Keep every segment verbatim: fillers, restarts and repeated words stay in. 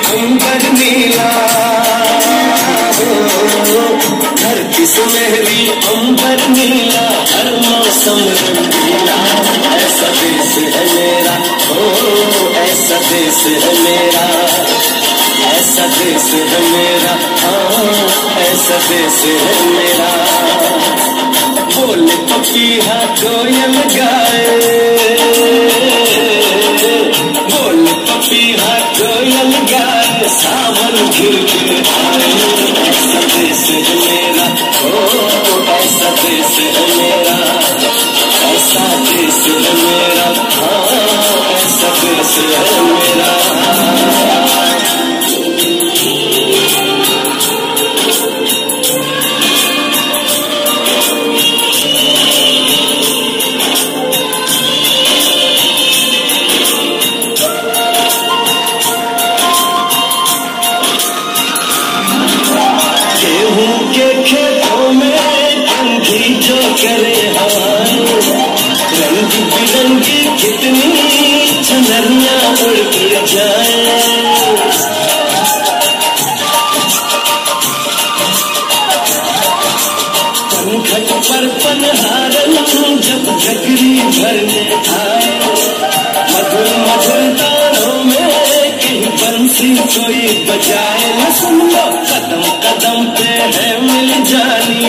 अंबर नीला, धरती सुनहरी अंबर नीला, हर मौसम रंगीला। ऐसा देश है मेरा, ओ ऐसा देश है मेरा, ऐसा देश है मेरा, हाँ ऐसा देश है मेरा। बोले पपीहा कोयल गाए, बोले पपीहा कोयल गाए, सावन घिर घिर आए। ऐसा देश है मेरा, ओ ऐसा देश है मेरा, ऐसा देश है मेरा, हाँ ऐसा देश है मेरा। खेतों में कंघी जो करे हवाएं, रंग बिरंगी कितनी चनरियां उड़ के जाए। पनघट पर पनहारन जब गगरी भरने आए, मधुर मधुर तारों में कहीं बंसी कोई बजाए। न सुन लो कदम कदम पे है मिल जानी,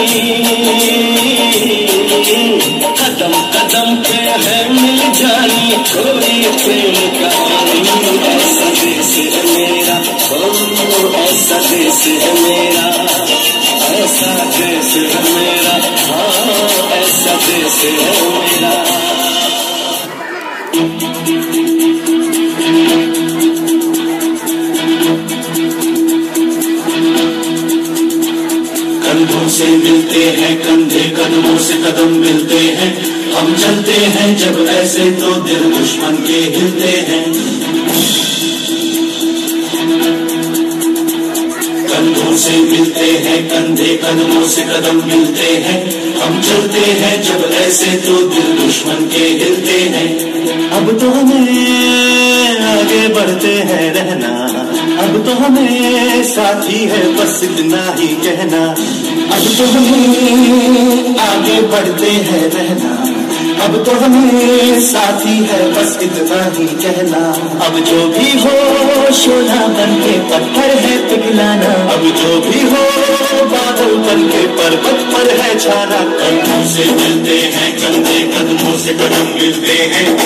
कदम कदम पे है मिल जानी कोई प्रेम कहानी। ऐसा देश है मेरा, ओ ऐसा देश है मेरा, ऐसा देश है मेरा, हाँ ऐसा देश है मेरा। कंधों से मिलते हैं कंधे, कदमों से कदम मिलते हैं, हम चलते हैं जब ऐसे तो दिल दुश्मन के हिलते हैं। कंधों से मिलते हैं कंधे, कदमों से कदम मिलते हैं, हम चलते हैं जब ऐसे तो दिल दुश्मन के हिलते हैं। अब तो हमें आगे बढ़ते हैं रहना, अब तो हमें साथी है बस इतना ही कहना। अब तो हमें आगे बढ़ते हैं रहना, अब तो हमें साथी है बस इतना ही कहना। अब जो भी हो शोला बन के पत्थर है पिघलाना, अब जो भी हो बादल बन के पर्वत पर है छाना। कंधों से मिलते हैं कंधे, कदमों से कदम मिलते हैं,